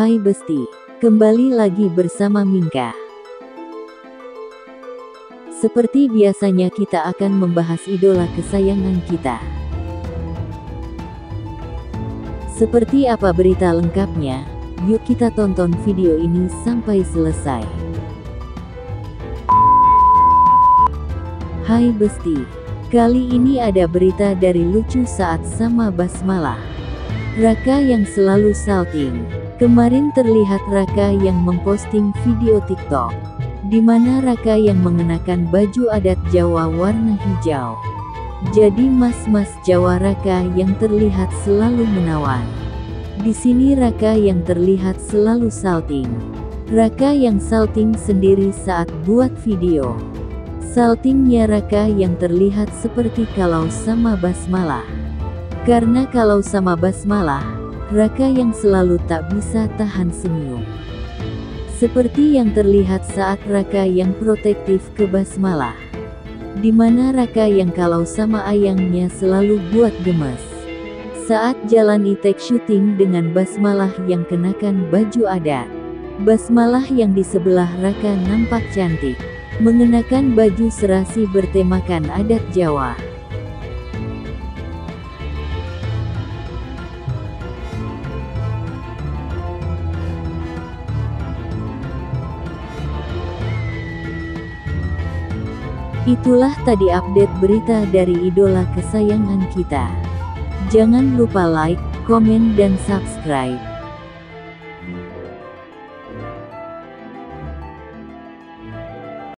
Hai Besti, kembali lagi bersama Mingka. Seperti biasanya kita akan membahas idola kesayangan kita. Seperti apa berita lengkapnya? Yuk kita tonton video ini sampai selesai. Hai Besti, kali ini ada berita dari lucu saat sama Basmalah. Raka yang selalu salting. Kemarin terlihat Raka yang memposting video TikTok, di mana Raka yang mengenakan baju adat Jawa warna hijau. Jadi mas-mas Jawa Raka yang terlihat selalu menawan. Di sini Raka yang terlihat selalu salting. Raka yang salting sendiri saat buat video. Saltingnya Raka yang terlihat seperti kalau sama Basmalah. Karena kalau sama Basmalah, Raka yang selalu tak bisa tahan senyum. Seperti yang terlihat saat Raka yang protektif ke Basmalah. Di mana Raka yang kalau sama ayangnya selalu buat gemes. Saat jalan e-take syuting dengan Basmalah yang kenakan baju adat. Basmalah yang di sebelah Raka nampak cantik, mengenakan baju serasi bertemakan adat Jawa. Itulah tadi update berita dari idola kesayangan kita. Jangan lupa like, komen dan subscribe.